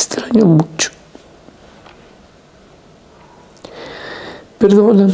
extraño mucho. Perdóname.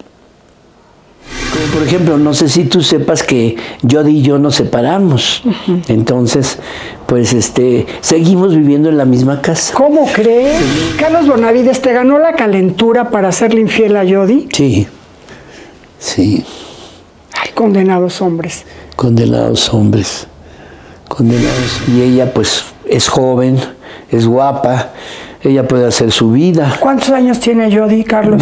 Como por ejemplo, no sé si tú sepas que Jody y yo nos separamos. Entonces, pues seguimos viviendo en la misma casa. ¿Cómo crees? Sí. Carlos Bonavides, ¿te ganó la calentura para hacerle infiel a Jody? Sí. Sí. Ay, condenados hombres. Condenados hombres. Condenados. Y ella pues es joven, es guapa. Ella puede hacer su vida. ¿Cuántos años tiene Jody, Carlos?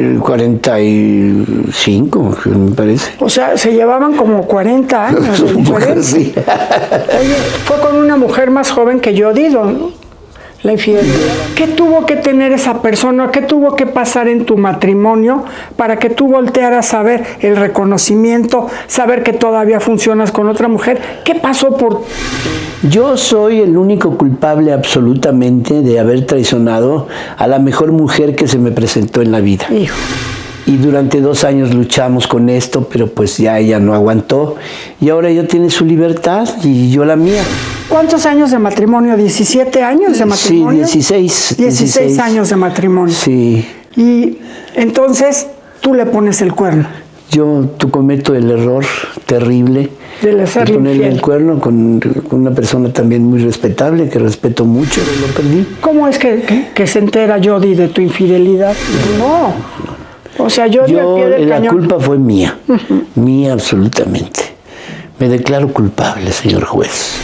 45, me parece. O sea, se llevaban como 40 años de diferencia. Sí. Oye, fue con una mujer más joven que Jody, ¿no? La infidelidad. ¿Qué tuvo que tener esa persona? ¿Qué tuvo que pasar en tu matrimonio para que tú voltearas a ver el reconocimiento, saber que todavía funcionas con otra mujer? ¿Qué pasó por...? Yo soy el único culpable absolutamente de haber traicionado a la mejor mujer que se me presentó en la vida. Hijo. Y durante 2 años luchamos con esto, pero pues ya ella no aguantó. Y ahora ella tiene su libertad y yo la mía. ¿Cuántos años de matrimonio? ¿17 años de matrimonio? Sí, 16. 16 años de matrimonio. Sí. Y entonces tú le pones el cuerno. Tú cometo el error terrible de ponerle el cuerno con una persona también muy respetable, que respeto mucho, lo perdí. ¿Cómo es que se entera Jody de tu infidelidad? No. O sea, Jody al pie del cañón. La culpa fue mía, mía absolutamente. Me declaro culpable, señor juez.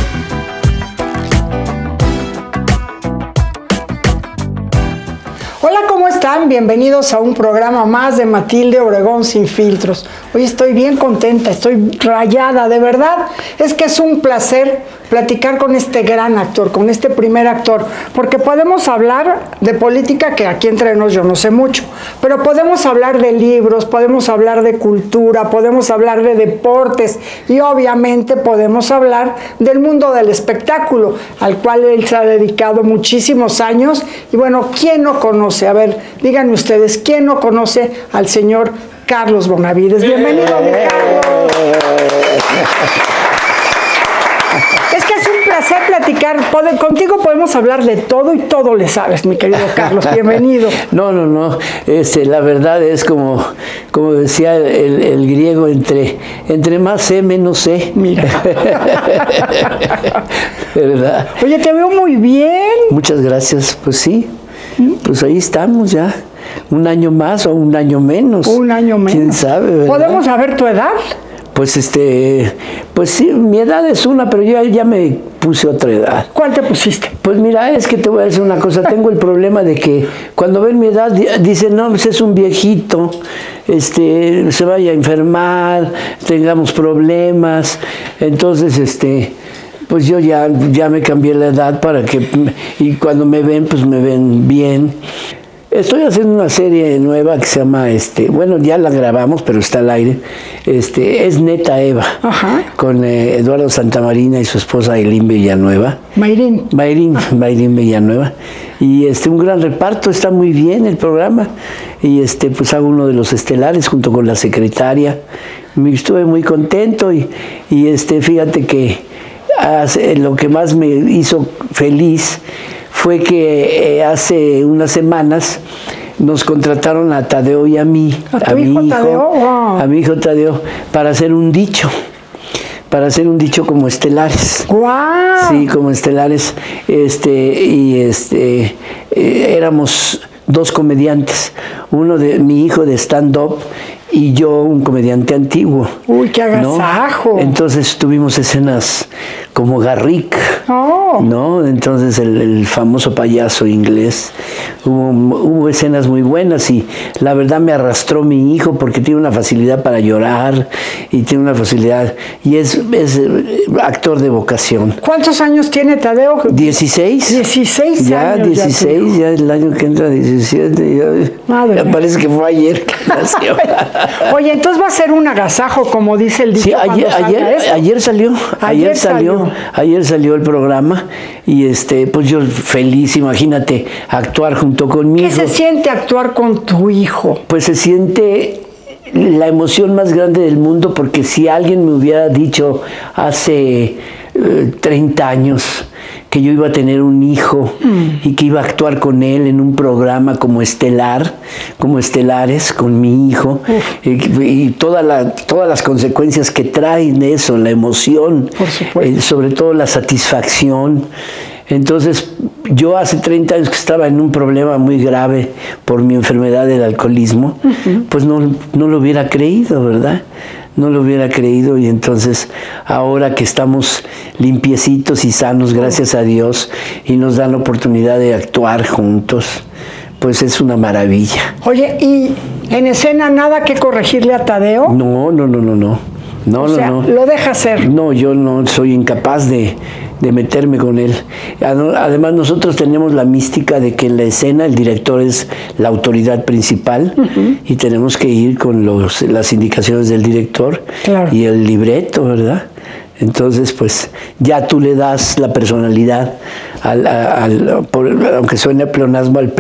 Hola, ¿cómo están? Bienvenidos a un programa más de Matilde Obregón Sin Filtros. Hoy estoy bien contenta, estoy rayada, de verdad. Es que es un placer platicar con este gran actor, con este primer actor, porque podemos hablar de política, que aquí entre nos yo no sé mucho, pero podemos hablar de libros, podemos hablar de cultura, podemos hablar de deportes y obviamente podemos hablar del mundo del espectáculo, al cual él se ha dedicado muchísimos años. Y bueno, ¿quién no conoce? A ver, díganme ustedes, ¿quién no conoce al señor Carlos Bonavides? Bienvenido, mi Carlos. Es que es un placer platicar. Contigo podemos hablar de todo y todo le sabes, mi querido Carlos. Bienvenido. No. La verdad es como decía el griego, entre más sé, menos sé. Mira. De verdad. Oye, te veo muy bien. Muchas gracias. Pues sí. Pues ahí estamos ya. Un año más o un año menos. Un año menos. ¿Quién sabe, verdad? ¿Podemos saber tu edad? Pues pues sí, mi edad es una, pero yo ya me puse otra edad. ¿Cuál te pusiste? Pues mira, es que te voy a decir una cosa, tengo el problema de que cuando ven mi edad dicen, no, pues es un viejito, se vaya a enfermar, tengamos problemas. Entonces, pues yo ya me cambié la edad para que, y cuando me ven, pues me ven bien. Estoy haciendo una serie nueva que se llama, bueno, ya la grabamos, pero está al aire, es Neta Eva. Ajá. Con Eduardo Santamarina y su esposa Ailín Villanueva. Mayrín Villanueva. Y un gran reparto, está muy bien el programa. Y pues hago uno de los estelares junto con la secretaria. Estuve muy contento y fíjate que lo que más me hizo feliz fue que hace unas semanas nos contrataron a Tadeo y a mí, a mi hijo Tadeo, para hacer un dicho como estelares. ¡Wow! Sí, como estelares, éramos 2 comediantes, uno de mi hijo de stand-up y yo un comediante antiguo. ¡Uy, qué agasajo! ¿No? Entonces tuvimos escenas como Garrick, ¿no? Entonces el famoso payaso inglés. Hubo escenas muy buenas y la verdad me arrastró mi hijo porque tiene una facilidad para llorar y tiene una facilidad y es actor de vocación. ¿Cuántos años tiene Tadeo? 16. 16 ya, años. 16, ya el año que entra 17. Ya parece que fue ayer que nació. Oye, entonces va a ser un agasajo, como dice el dicho. Sí, ayer salió el programa y pues yo feliz, imagínate, actuar junto con mi hijo. ¿Qué se siente actuar con tu hijo? Pues se siente la emoción más grande del mundo, porque si alguien me hubiera dicho hace 30 años que yo iba a tener un hijo y que iba a actuar con él en un programa como estelar, como estelares, con mi hijo, y todas las consecuencias que traen de eso, la emoción, por supuesto, sobre todo la satisfacción. Entonces, yo hace 30 años que estaba en un problema muy grave por mi enfermedad del alcoholismo, pues no lo hubiera creído, ¿verdad? No lo hubiera creído, y entonces ahora que estamos limpiecitos y sanos, gracias a Dios, y nos dan la oportunidad de actuar juntos, pues es una maravilla. Oye, ¿y en escena nada que corregirle a Tadeo? No. O sea, lo deja hacer. No, yo no soy incapaz de meterme con él. Además, nosotros tenemos la mística de que en la escena el director es la autoridad principal y tenemos que ir con las indicaciones del director, claro, y el libreto, ¿verdad? Entonces, pues, ya tú le das la personalidad, aunque suene pleonasmo, al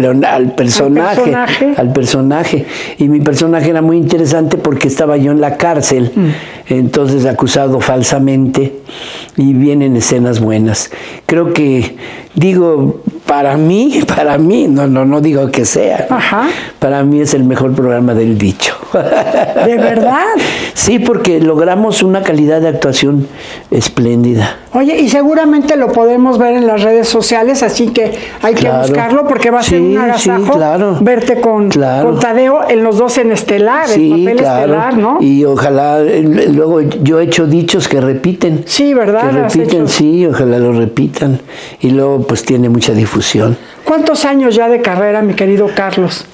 personaje. Y mi personaje era muy interesante porque estaba yo en la cárcel, entonces acusado falsamente, y vienen escenas buenas. Creo que, para mí, no digo que sea, para mí es el mejor programa del dicho. ¿De verdad? Sí, porque logramos una calidad de actuación espléndida. Oye, y seguramente lo podemos ver en las redes sociales, así que hay que buscarlo, porque va a ser un agasajo verte con Tadeo en los dos en estelar, el papel estelar, ¿no? Y ojalá, luego yo he hecho dichos que repiten. Sí, ¿verdad? Que repiten, sí, ojalá lo repitan. Y luego pues tiene mucha difusión. ¿Cuántos años ya de carrera, mi querido Carlos?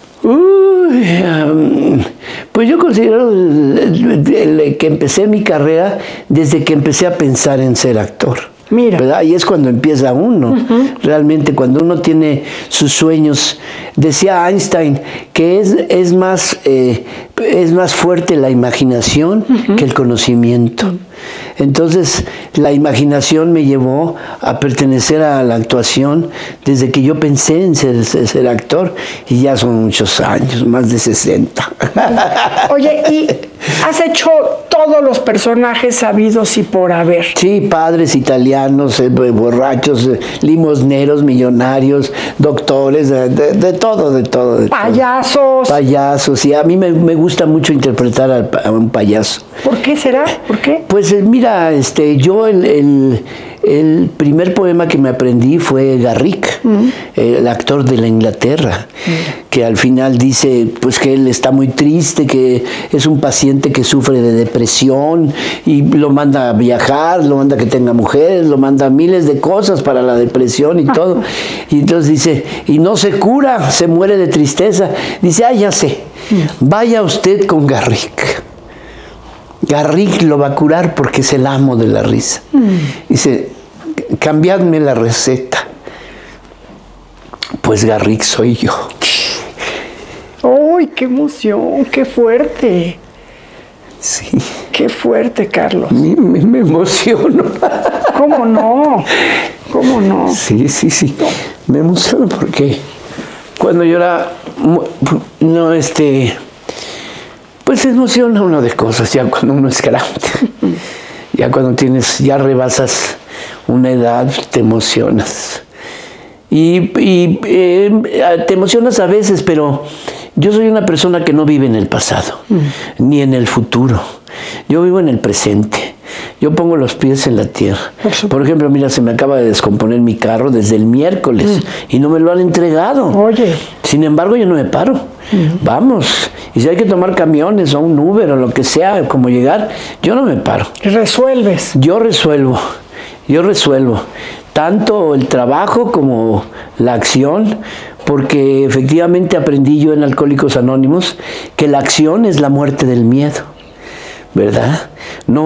Pues yo considero que empecé mi carrera desde que empecé a pensar en ser actor. Mira. ¿Verdad? Y es cuando empieza uno. Realmente, cuando uno tiene sus sueños. Decía Einstein que es más fuerte la imaginación que el conocimiento. Entonces, la imaginación me llevó a pertenecer a la actuación desde que yo pensé en ser actor, y ya son muchos años, más de 60. Oye, ¿y has hecho todos los personajes sabidos y por haber? Sí, padres italianos, borrachos, limosneros, millonarios, doctores, de todo. Payasos. Payasos, y a mí me gusta mucho interpretar a un payaso. ¿Por qué será? ¿Por qué? Pues mira, yo el primer poema que me aprendí fue Garrick, el actor de la Inglaterra, que al final dice pues que él está muy triste, que es un paciente que sufre de depresión, y lo manda a viajar, lo manda a que tenga mujeres, lo manda a miles de cosas para la depresión y todo. Y entonces dice, y no se cura, se muere de tristeza. Dice, ya sé, vaya usted con Garrick. Garrick lo va a curar porque es el amo de la risa. Dice, cambiadme la receta. Pues Garrick soy yo. ¡Ay, qué emoción! ¡Qué fuerte! Sí. ¡Qué fuerte, Carlos! Me emociono. ¿Cómo no? ¿Cómo no? Sí. Me emociono porque cuando yo era... pues se emociona uno de cosas ya cuando uno es grande. Ya cuando ya rebasas una edad, te emocionas. Y te emocionas a veces, pero yo soy una persona que no vive en el pasado, ni en el futuro. Yo vivo en el presente. Yo pongo los pies en la tierra. Por ejemplo, mira, se me acaba de descomponer mi carro desde el miércoles y no me lo han entregado. Oye. Sin embargo, yo no me paro. Vamos. Y si hay que tomar camiones o un Uber o lo que sea, como llegar, yo no me paro. ¿Resuelves? Yo resuelvo. Tanto el trabajo como la acción, porque efectivamente aprendí yo en Alcohólicos Anónimos que la acción es la muerte del miedo, ¿verdad?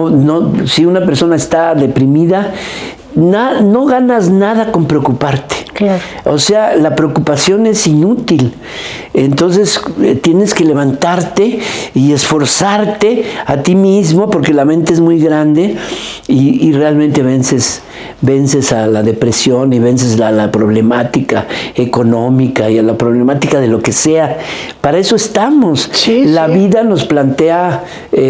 Si una persona está deprimida, no ganas nada con preocuparte. Claro. O sea, la preocupación es inútil. Entonces tienes que levantarte y esforzarte a ti mismo, porque la mente es muy grande y realmente vences a la depresión y vences a la problemática económica y a la problemática de lo que sea. Para eso estamos. Sí, la vida nos plantea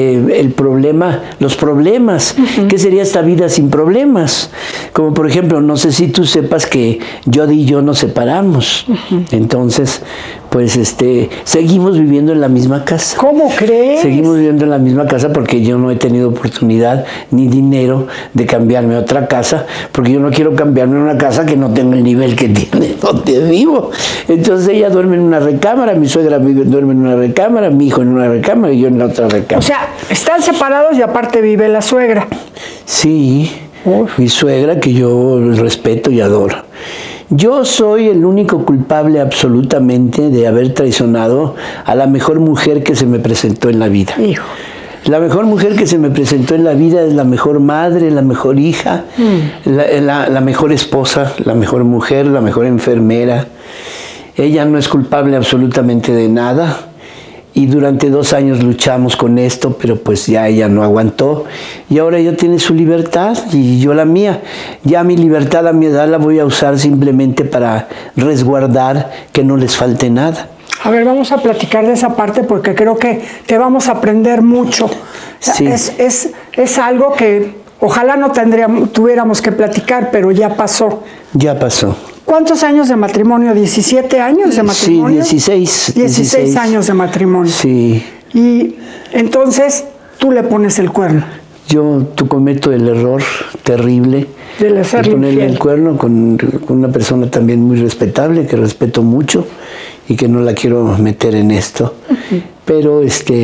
los problemas. ¿Qué sería esta vida sin problemas? Como por ejemplo, no sé si tú sepas que Jody y yo nos separamos. Entonces, pues seguimos viviendo en la misma casa. ¿Cómo crees? Seguimos viviendo en la misma casa porque yo no he tenido oportunidad ni dinero de cambiarme a otra casa, porque yo no quiero cambiarme a una casa que no tenga el nivel que tiene donde vivo. Entonces ella duerme en una recámara, mi suegra duerme en una recámara, mi hijo en una recámara y yo en la otra recámara. O sea, están separados y aparte vive la suegra. Sí, mi suegra que yo respeto y adoro. Yo soy el único culpable absolutamente de haber traicionado a la mejor mujer que se me presentó en la vida. Hijo. La mejor mujer que se me presentó en la vida es la mejor madre, la mejor hija, la mejor esposa, la mejor mujer, la mejor enfermera. Ella no es culpable absolutamente de nada. Y durante 2 años luchamos con esto, pero pues ya ella no aguantó. Y ahora ella tiene su libertad y yo la mía. Ya mi libertad a mi edad la voy a usar simplemente para resguardar que no les falte nada. A ver, vamos a platicar de esa parte porque creo que te vamos a aprender mucho. Sí. Es algo que ojalá no tuviéramos que platicar, pero ya pasó. Ya pasó. ¿Cuántos años de matrimonio? ¿17 años de matrimonio? Sí, 16. 16 años de matrimonio. Sí. Y entonces tú le pones el cuerno. Tú cometo el error terrible de ponerle el cuerno con una persona también muy respetable, que respeto mucho y que no la quiero meter en esto. Pero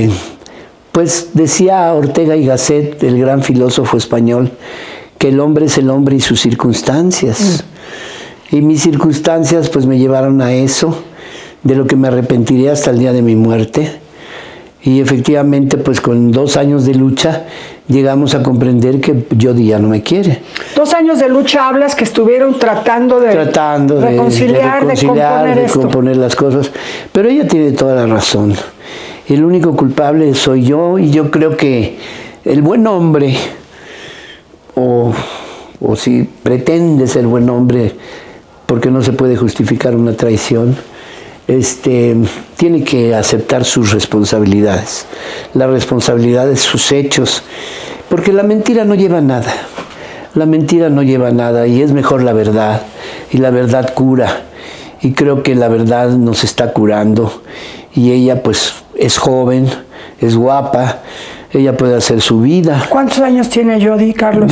pues decía Ortega y Gasset, el gran filósofo español, que el hombre es el hombre y sus circunstancias. Y mis circunstancias pues me llevaron a eso, de lo que me arrepentiré hasta el día de mi muerte. Y efectivamente pues con 2 años de lucha llegamos a comprender que Jody ya no me quiere. 2 años de lucha hablas que estuvieron tratando de reconciliar, de componer las cosas. Pero ella tiene toda la razón. El único culpable soy yo, y yo creo que el buen hombre, o si pretende ser buen hombre, porque no se puede justificar una traición, tiene que aceptar sus responsabilidades, la responsabilidad de sus hechos, porque la mentira no lleva a nada. La mentira no lleva a nada y es mejor la verdad, y la verdad cura, y creo que la verdad nos está curando, y ella pues es joven, es guapa, ella puede hacer su vida. ¿Cuántos años tiene Jody, Carlos?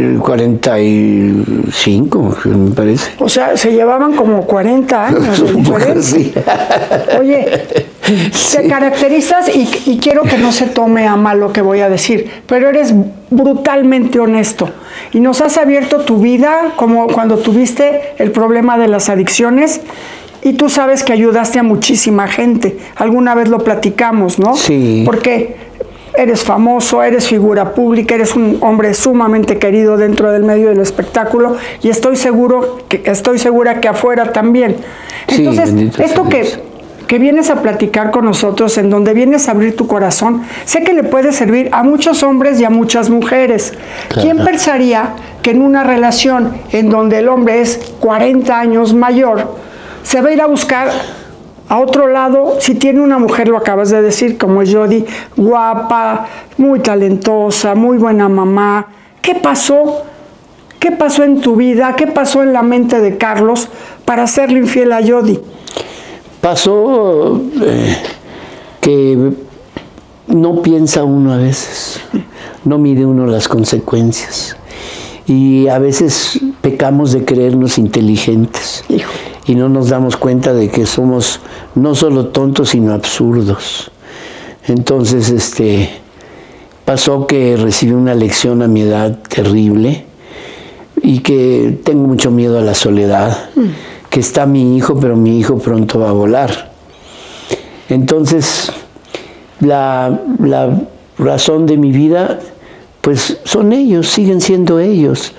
45, me parece. O sea, se llevaban como 40 años de diferencia. Sí. Oye, te caracterizas, y quiero que no se tome a mal lo que voy a decir, pero eres brutalmente honesto. Y nos has abierto tu vida, como cuando tuviste el problema de las adicciones, y tú sabes que ayudaste a muchísima gente. Alguna vez lo platicamos, ¿no? Sí. Porque eres famoso, eres figura pública, eres un hombre sumamente querido dentro del medio del espectáculo, y estoy segura que afuera también. Entonces, sí, esto que vienes a platicar con nosotros, en donde vienes a abrir tu corazón, sé que le puede servir a muchos hombres y a muchas mujeres. Claro. ¿Quién pensaría que en una relación en donde el hombre es 40 años mayor, se va a ir a buscar a otro lado si tiene una mujer, lo acabas de decir, como es Jody, guapa, muy talentosa, muy buena mamá? ¿Qué pasó? ¿Qué pasó en tu vida? ¿Qué pasó en la mente de Carlos para hacerle infiel a Jody? Pasó que no piensa uno a veces, no mide uno las consecuencias, y a veces pecamos de creernos inteligentes. Hijo. Y no nos damos cuenta de que somos no solo tontos, sino absurdos. Entonces, pasó que recibí una lección a mi edad terrible, y que tengo mucho miedo a la soledad, que está mi hijo, pero mi hijo pronto va a volar. Entonces, la razón de mi vida, pues son ellos, siguen siendo ellos.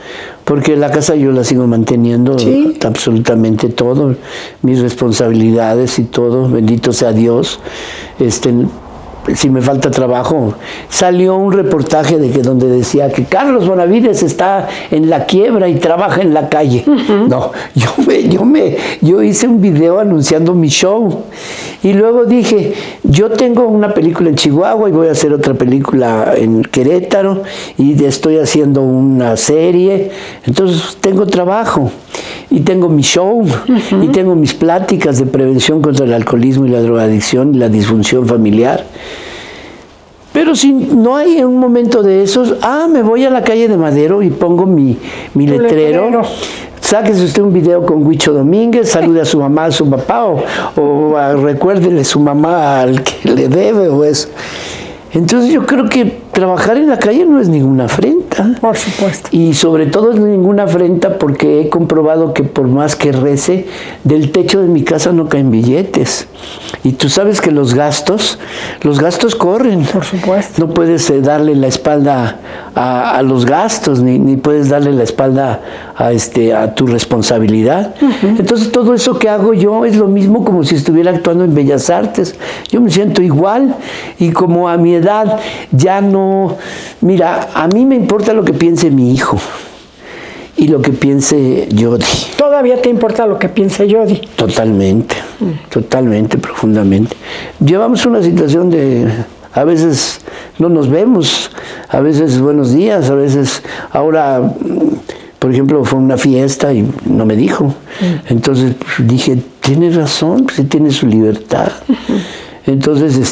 porque la casa yo la sigo manteniendo, ¿Sí? Absolutamente todo, mis responsabilidades y todo, bendito sea Dios. Si me falta trabajo, salió un reportaje de que donde decía que Carlos Bonavides está en la quiebra y trabaja en la calle. No, yo hice un video anunciando mi show y luego dije, yo tengo una película en Chihuahua y voy a hacer otra película en Querétaro y estoy haciendo una serie, entonces tengo trabajo y tengo mi show y tengo mis pláticas de prevención contra el alcoholismo y la drogadicción y la disfunción familiar. Pero si no hay un momento de esos, me voy a la calle de Madero y pongo mi letrero. Sáquese usted un video con Huicho Domínguez, salude a su mamá, a su papá, o recuérdele a su mamá al que le debe o eso. Entonces yo creo que trabajar en la calle no es ninguna afrenta. Por supuesto. Y sobre todo es ninguna afrenta porque he comprobado que por más que rece, del techo de mi casa no caen billetes. Y tú sabes que los gastos corren. Por supuesto. No puedes darle la espalda a los gastos, ni puedes darle la espalda a tu responsabilidad. Entonces todo eso que hago yo es lo mismo como si estuviera actuando en Bellas Artes. Yo me siento igual y como a mi edad ya no... Mira, a mí me importa lo que piense mi hijo y lo que piense Yodi. ¿Todavía te importa lo que piense Yodi? Totalmente, totalmente, profundamente. Llevamos una situación de... A veces no nos vemos, a veces buenos días, a veces... Ahora, por ejemplo, fue una fiesta y no me dijo. Entonces dije, tiene razón, pues tiene su libertad. Entonces,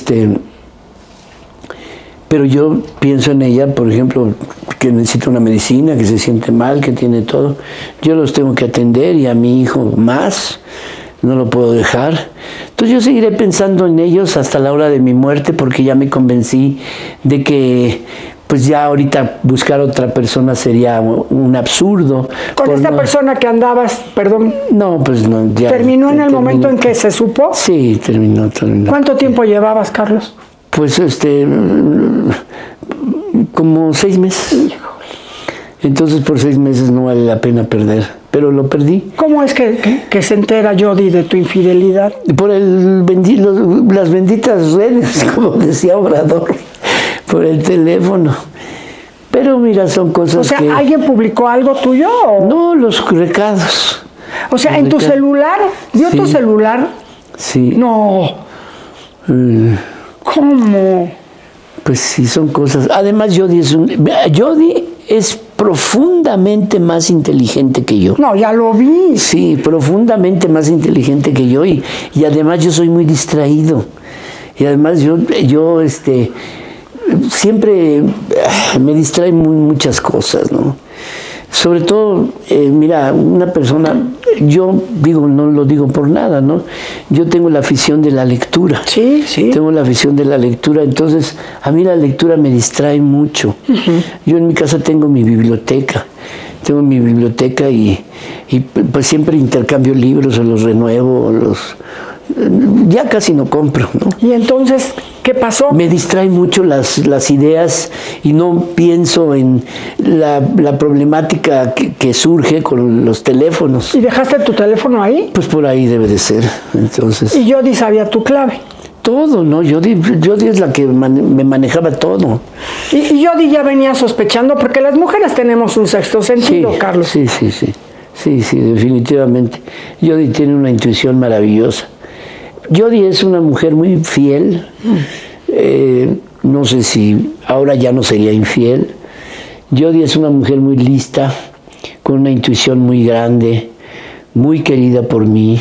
pero yo pienso en ella, por ejemplo, que necesita una medicina, que se siente mal, que tiene todo. Yo los tengo que atender y a mi hijo más, no lo puedo dejar. Entonces yo seguiré pensando en ellos hasta la hora de mi muerte porque ya me convencí de que pues ya ahorita buscar otra persona sería un absurdo. ¿Con esta persona que andabas, perdón? No, pues no. Ya, ¿terminó en el momento en que se supo? Sí, terminó. ¿Cuánto tiempo llevabas, Carlos? Pues como 6 meses. Entonces por 6 meses no vale la pena perder, pero lo perdí. ¿Cómo es que se entera Yodi de tu infidelidad? Por las benditas redes, como decía Obrador, por el teléfono. Pero mira, son cosas. O sea, que... ¿alguien publicó algo tuyo? ¿O? No, los recados. O sea, ¿en tu celular? ¿Dio tu celular? Sí. No. ¿Cómo? Pues sí, son cosas. Además, Yodi es profundamente más inteligente que yo. No, ya lo vi. Sí, profundamente más inteligente que yo y además yo soy muy distraído. Y además yo siempre me distraen muchas cosas, ¿no? Sobre todo, mira, una persona, yo digo, no lo digo por nada, ¿no? Yo tengo la afición de la lectura. Sí, sí. Tengo la afición de la lectura, entonces a mí la lectura me distrae mucho. Yo en mi casa tengo mi biblioteca. Tengo mi biblioteca y pues siempre intercambio libros o los renuevo, ya casi no compro, ¿no? Y entonces, ¿qué pasó? Me distraen mucho las ideas y no pienso en la problemática que surge con los teléfonos. ¿Y dejaste tu teléfono ahí? Pues por ahí debe de ser, entonces. Y Yodi sabía tu clave. Todo, ¿no? Yodi es la que me manejaba todo. Y Yodi ya venía sospechando, porque las mujeres tenemos un sexto sentido, sí, Carlos. Sí, definitivamente. Yodi tiene una intuición maravillosa. Yodi es una mujer muy fiel. No sé si ahora ya no sería infiel. Yodi es una mujer muy lista, con una intuición muy grande, muy querida por mí.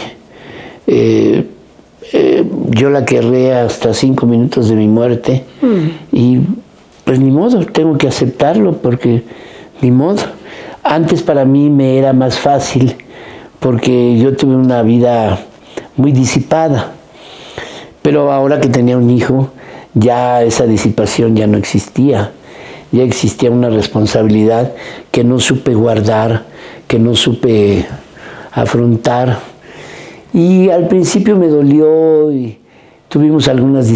Yo la querré hasta 5 minutos de mi muerte y pues ni modo, tengo que aceptarlo porque ni modo. Antes para mí me era más fácil porque yo tuve una vida muy disipada, pero ahora que tenía un hijo ya esa disipación ya no existía, ya existía una responsabilidad que no supe guardar, que no supe afrontar. Y al principio me dolió y tuvimos algunas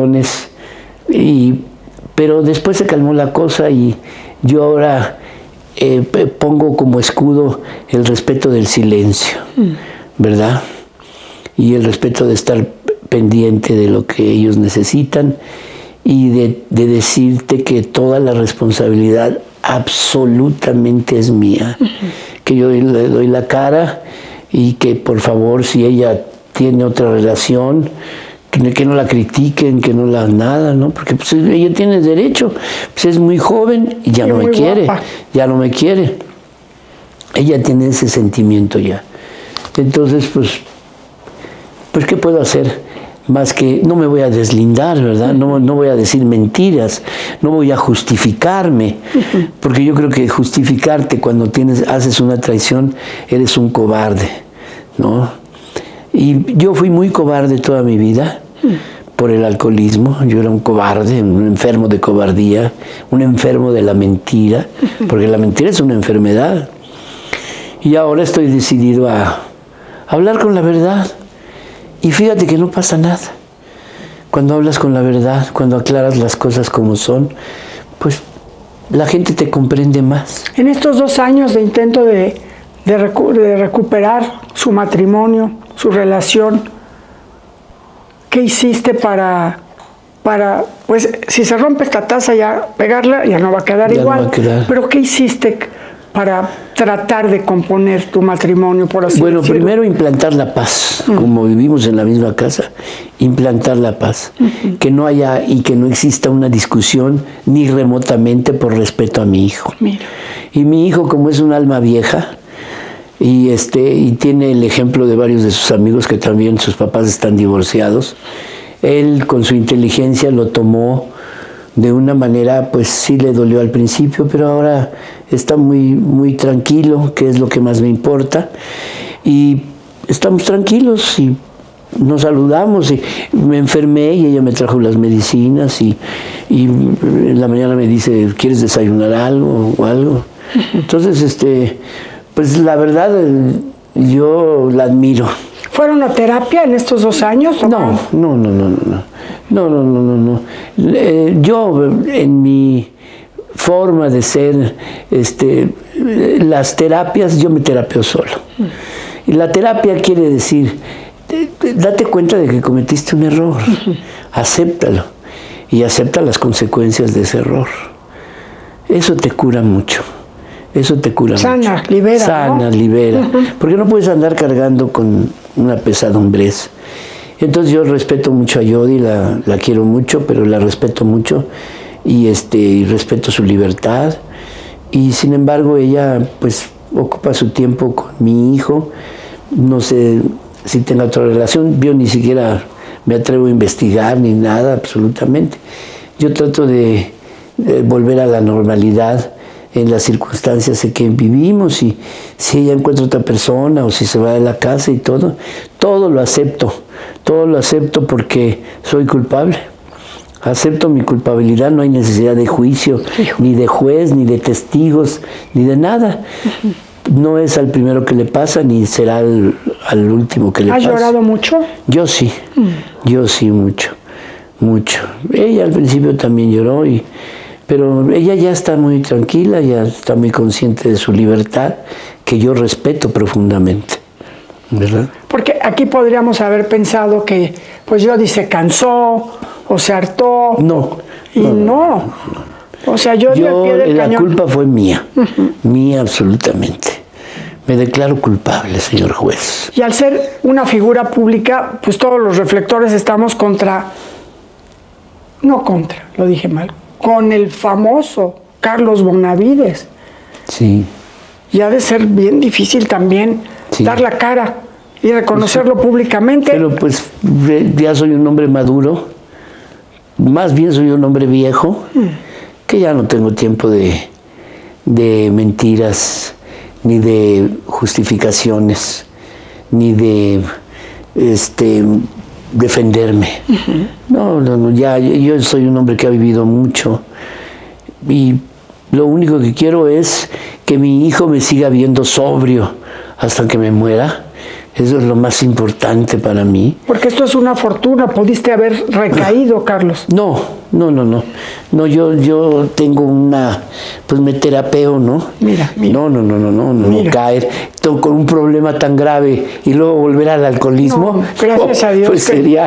discusiones, pero después se calmó la cosa y yo ahora pongo como escudo el respeto del silencio, ¿verdad? Y el respeto de estar pendiente de lo que ellos necesitan y de decirte que toda la responsabilidad absolutamente es mía, que yo le doy la cara y que por favor, si ella tiene otra relación, que no la critiquen, que no la nada, ¿no? Porque pues, ella tiene derecho, pues es muy joven y ya no me quiere, ya no me quiere. Ella tiene ese sentimiento ya. Entonces, pues ¿qué puedo hacer? Más que no me voy a deslindar, ¿verdad? No voy a decir mentiras, no voy a justificarme, porque yo creo que justificarte cuando haces una traición, eres un cobarde, ¿no? Y yo fui muy cobarde toda mi vida por el alcoholismo. Yo era un cobarde, un enfermo de cobardía, un enfermo de la mentira, porque la mentira es una enfermedad. Y ahora estoy decidido a hablar con la verdad. Y fíjate que no pasa nada. Cuando hablas con la verdad, cuando aclaras las cosas como son, pues la gente te comprende más. En estos 2 años de intento de recuperar su matrimonio, su relación, ¿qué hiciste para, pues si se rompe esta taza ya pegarla, ya no va a quedar igual? No va a quedar. Pero ¿qué hiciste para tratar de componer tu matrimonio, por así decirlo? Bueno, primero implantar la paz, como vivimos en la misma casa, implantar la paz, que no haya y que no exista una discusión ni remotamente por respeto a mi hijo. Mira. Y mi hijo, como es un alma vieja, y tiene el ejemplo de varios de sus amigos que también sus papás están divorciados, él con su inteligencia lo tomó de una manera, pues sí le dolió al principio, pero ahora está muy, muy tranquilo, que es lo que más me importa, y estamos tranquilos y nos saludamos, y me enfermé y ella me trajo las medicinas y en la mañana me dice, ¿quieres desayunar algo o algo? Entonces, pues la verdad, yo la admiro. ¿Fueron a terapia en estos 2 años? No. Yo, en mi forma de ser, las terapias, yo me terapeo solo. Y la terapia quiere decir, date cuenta de que cometiste un error, acéptalo y acepta las consecuencias de ese error. Eso te cura mucho. Eso te cura mucho. Sana, libera. Sana, ¿no? Libera. Porque no puedes andar cargando con una pesadumbrez. Entonces yo respeto mucho a Yodi, la quiero mucho, pero la respeto mucho y respeto su libertad. Y sin embargo ella pues ocupa su tiempo con mi hijo. No sé si tenga otra relación. Yo ni siquiera me atrevo a investigar ni nada, absolutamente. Yo trato de volver a la normalidad en las circunstancias en que vivimos, y si ella encuentra otra persona o si se va de la casa y todo lo acepto porque soy culpable. Acepto mi culpabilidad, no hay necesidad de juicio, ni de juez, ni de testigos, ni de nada. No es al primero que le pasa, ni será al último que le pasa. ¿Has llorado mucho? Yo sí, mucho. Ella al principio también lloró, pero ella ya está muy tranquila, ya está muy consciente de su libertad, que yo respeto profundamente, ¿verdad? Porque aquí podríamos haber pensado que pues Yodi se cansó o se hartó. No. O sea, yo la culpa fue mía, mía absolutamente. Me declaro culpable, señor juez. Y al ser una figura pública, pues todos los reflectores estamos lo dije mal, con el famoso Carlos Bonavides. Sí. Y ha de ser bien difícil también dar la cara y reconocerlo públicamente. Pero pues ya soy un hombre maduro, más bien soy un hombre viejo, que ya no tengo tiempo de mentiras, ni de justificaciones, ni de defenderme. No, ya yo soy un hombre que ha vivido mucho y lo único que quiero es que mi hijo me siga viendo sobrio hasta que me muera. Eso es lo más importante para mí. Porque esto es una fortuna, pudiste haber recaído, Carlos. No, No, yo tengo pues me terapeo, ¿no? Mira. No caer con un problema tan grave y luego volver al alcoholismo. No, gracias a Dios. Pues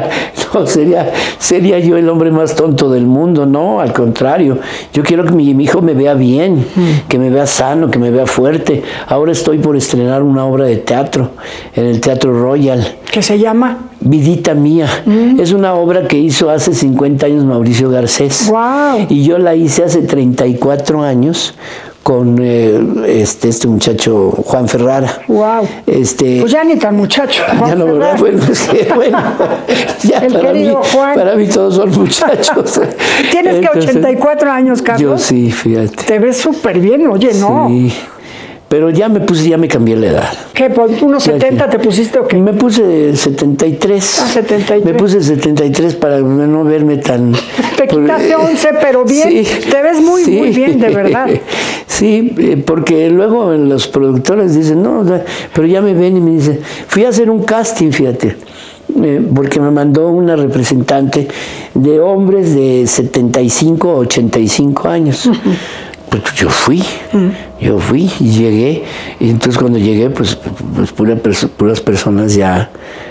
sería yo el hombre más tonto del mundo, no, al contrario. Yo quiero que mi hijo me vea bien, que me vea sano, que me vea fuerte. Ahora estoy por estrenar una obra de teatro en el Teatro Royal. ¿Qué se llama? Vidita Mía. Es una obra que hizo hace 50 años Mauricio Garcés. Wow. Y yo la hice hace 34 años con este muchacho Juan Ferrara. Wow. Pues ya ni tan muchacho. Ya no, ¿verdad? Bueno, ya el querido Juan. Para mí todos son muchachos. ¿Tienes que 84 años, Carlos? Yo sí, fíjate. Te ves súper bien, oye, ¿no? Sí. Pero ya me cambié la edad. ¿Qué? ¿Por unos 70 te pusiste o qué? Me puse 73. Ah, 73. Me puse 73 para no verme tan... Te quitaste 11, pero bien. Sí, te ves muy bien, de verdad. Sí, porque luego los productores dicen, no, pero ya me ven y me dicen, fui a hacer un casting, fíjate. Porque me mandó una representante de hombres de 75 a 85 años. Pues yo fui y llegué, y entonces cuando llegué, pues puras personas ya,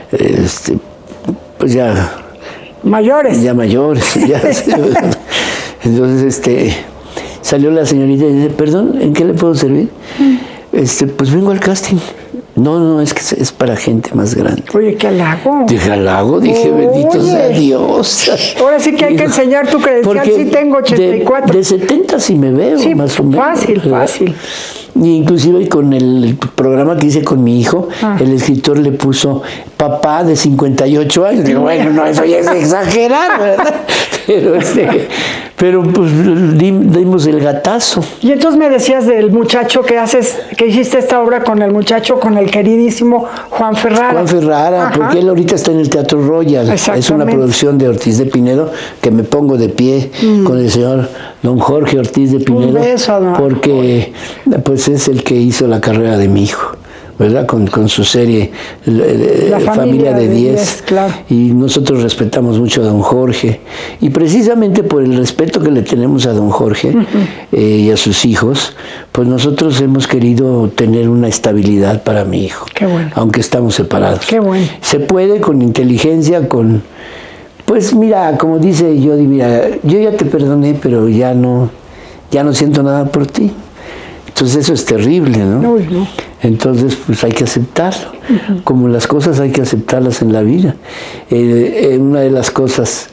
pues ya... Mayores. Ya mayores, ya. Entonces, salió la señorita y dice, perdón, ¿en qué le puedo servir? Pues vengo al casting. No, es que es para gente más grande. Oye, qué halago. Dije, halago, bendito sea Dios. Ahora sí que hay que enseñar tu credencial, sí tengo 84. De 70 sí me veo, sí, más o menos. Fácil. Y inclusive con el programa que hice con mi hijo, el escritor le puso papá de 58 años. Digo, bueno, no, eso ya es exagerar, ¿verdad? Pero pues dimos el gatazo. Y entonces me decías del muchacho que hiciste esta obra con el muchacho, con el queridísimo Juan Ferrara. Juan Ferrara, porque él ahorita está en el Teatro Royal. Es una producción de Ortiz de Pinedo, que me pongo de pie con el señor don Jorge Ortiz de Pinedo. Un beso, porque pues es el que hizo la carrera de mi hijo, ¿verdad? Con su serie La Familia de 10. Claro. Y nosotros respetamos mucho a don Jorge. Y precisamente por el respeto que le tenemos a don Jorge y a sus hijos, pues nosotros hemos querido tener una estabilidad para mi hijo. Qué bueno. Aunque estamos separados. Qué bueno. Se puede con inteligencia, pues mira, como dice Jody, mira, yo ya te perdoné, pero ya no siento nada por ti. Entonces eso es terrible, ¿no? Uy, no. Entonces pues hay que aceptarlo. Como las cosas hay que aceptarlas en la vida. Una de las cosas,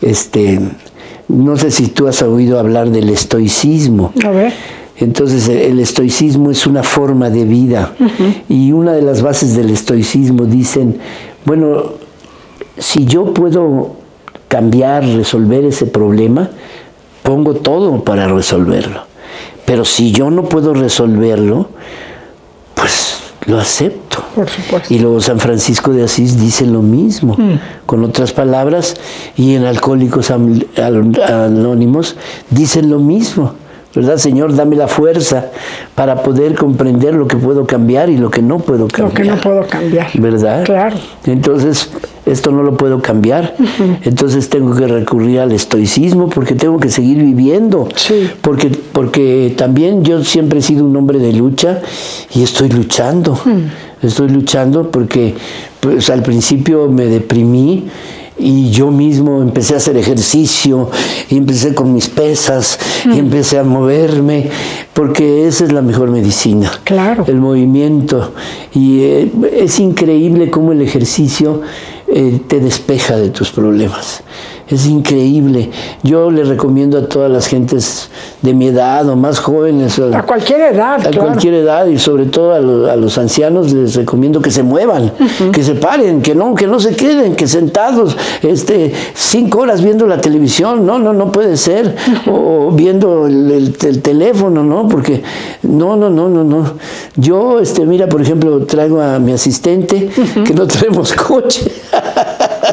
no sé si tú has oído hablar del estoicismo. A ver. Entonces el estoicismo es una forma de vida. Y una de las bases del estoicismo dicen, bueno, si yo puedo cambiar, resolver ese problema, pongo todo para resolverlo. Pero si yo no puedo resolverlo, pues lo acepto. Por supuesto. Y luego San Francisco de Asís dice lo mismo, con otras palabras, y en Alcohólicos Anónimos dicen lo mismo. ¿Verdad, Señor? Dame la fuerza para poder comprender lo que puedo cambiar y lo que no puedo cambiar. Lo que no puedo cambiar. ¿Verdad? Claro. Entonces, esto no lo puedo cambiar. Entonces tengo que recurrir al estoicismo porque tengo que seguir viviendo. Sí. Porque también yo siempre he sido un hombre de lucha y estoy luchando. Estoy luchando porque pues, al principio me deprimí. Y yo mismo empecé a hacer ejercicio, y empecé con mis pesas, y empecé a moverme, porque esa es la mejor medicina. Claro. El movimiento. Y es increíble cómo el ejercicio te despeja de tus problemas. Es increíble. Yo le recomiendo a todas las gentes de mi edad o más jóvenes. A cualquier edad. A cualquier edad y sobre todo a los ancianos les recomiendo que se muevan, que se paren, que no se queden, que sentados 5 horas viendo la televisión. No puede ser. O viendo el teléfono, ¿no? Porque no. Yo, mira, por ejemplo, traigo a mi asistente, que no tenemos coche.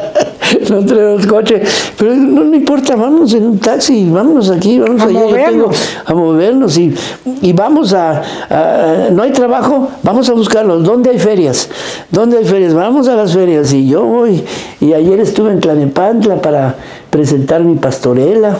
no tenemos coche, pero no importa, vámonos en un taxi, vámonos aquí, vámonos allá, yo tengo a movernos y vamos no hay trabajo, vamos a buscarlo. ¿Dónde hay ferias? ¿Dónde hay ferias? Vamos a las ferias. Y yo voy, y ayer estuve en Tlalnepantla para presentar mi pastorela,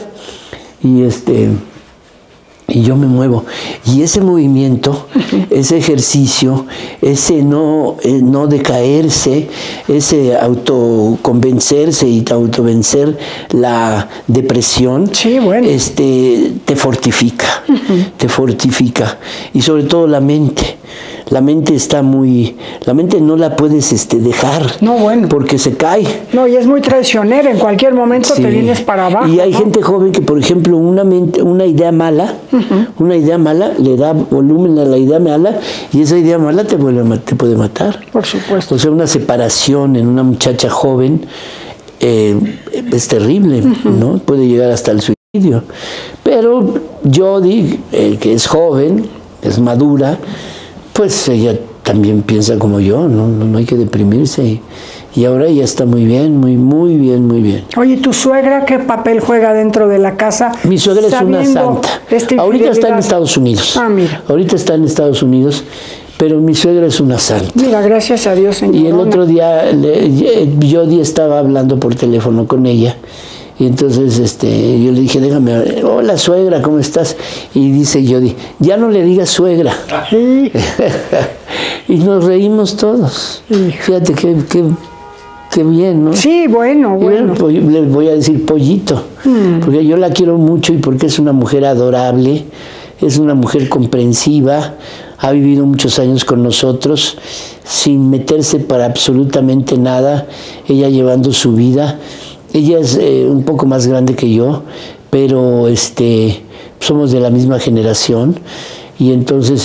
y yo me muevo. Y ese movimiento, ese ejercicio, ese no decaerse, ese autoconvencerse y autovencer la depresión, sí, bueno, te fortifica, te fortifica. Y sobre todo la mente. La mente no la puedes dejar, no, bueno, porque se cae. No, y es muy traicionera, en cualquier momento sí, te vienes para abajo. Y hay gente joven que, por ejemplo, una idea mala, le da volumen a la idea mala, y esa idea mala te puede matar. Por supuesto. O sea, una separación en una muchacha joven es terrible, ¿no? Puede llegar hasta el suicidio. Pero Jody, que es joven, es madura, pues ella también piensa como yo, no hay que deprimirse. Y ahora ya está muy bien, muy bien, muy bien. Oye, ¿tu suegra qué papel juega dentro de la casa? Mi suegra es una santa. Ahorita está en Estados Unidos. Ah, mira. Ahorita está en Estados Unidos, pero mi suegra es una santa. Mira, gracias a Dios, señor. Y el otro día, Jody estaba hablando por teléfono con ella. Y entonces yo le dije, déjame, hola suegra, ¿cómo estás? Y dice Jody, ya no le digas suegra. Sí. Y nos reímos todos. Fíjate qué bien, ¿no? Sí, bueno. Le voy a decir pollito, porque yo la quiero mucho y porque es una mujer adorable, es una mujer comprensiva, ha vivido muchos años con nosotros sin meterse para absolutamente nada, ella llevando su vida. Ella es un poco más grande que yo, pero somos de la misma generación y entonces